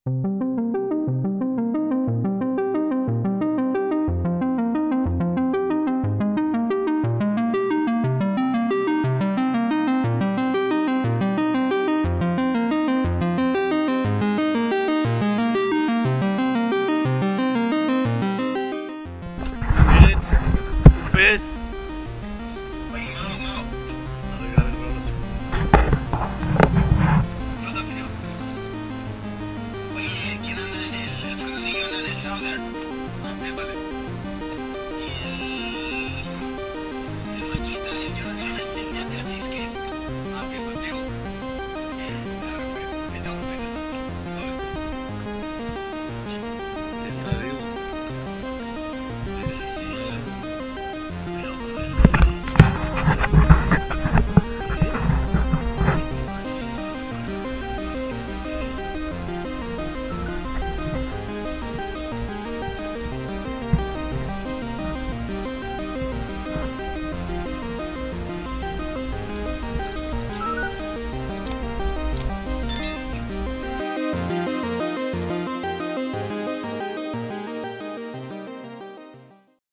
Miren, un pez. Oye, ¿quién anda en el fondo? ¿Quién anda en el Saucer?